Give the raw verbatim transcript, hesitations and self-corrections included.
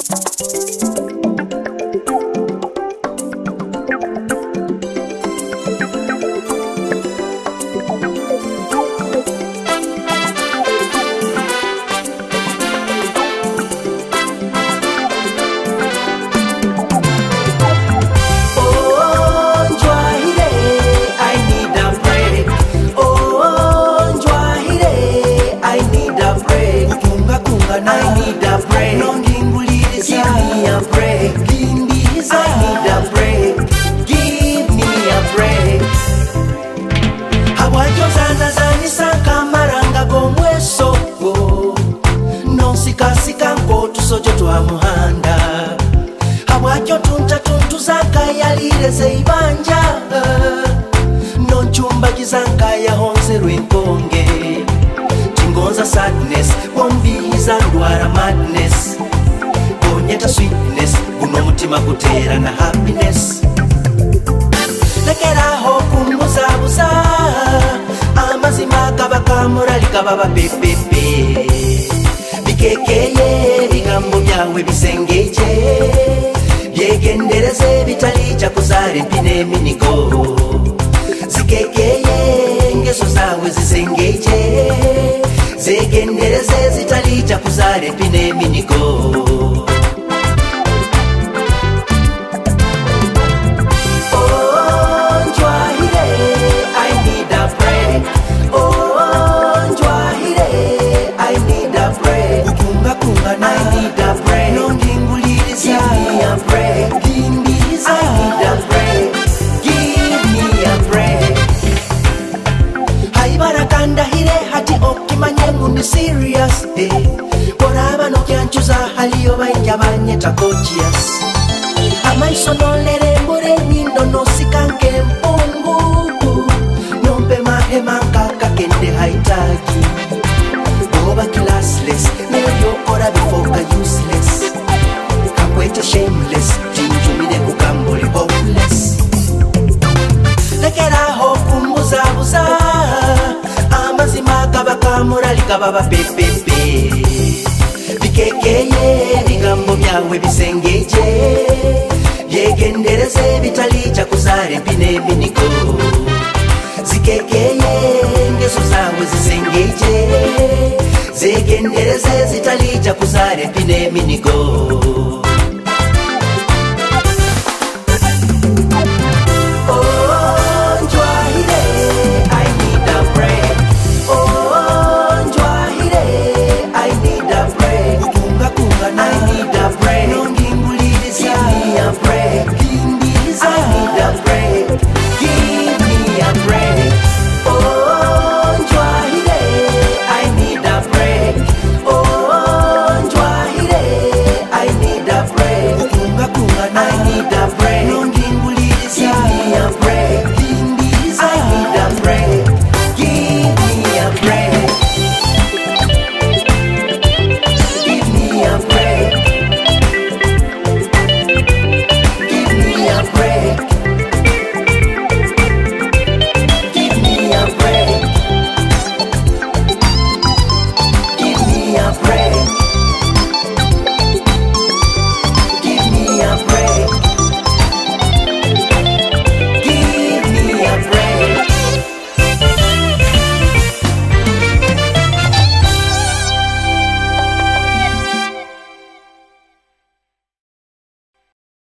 baba pepepe bikekeye bigambo byawe bisengeje byegendereze bitalija kuzare pine minigo zikekeye ngeso zawe zisengeje zegendereze zitalija kuzare pine minigo serious eh boraba no kyanchuza haliyo banjabanye takochias amaiso no lere mbure nindo no sikanke mpungu nombe mahema kaka kende haitaki oba classless neyo ora bifoka useless kakweta shameless tinjumire kukambuli hopeless lekera hokumbuza buza amazima kabakamura likababa pepepe bikekeye bigambo byawe bisengeje byegendereze bitalija kuzare pine miniko zikekeye ngeso zawe zisengeje zegendereze zitalija kuzare pine miniko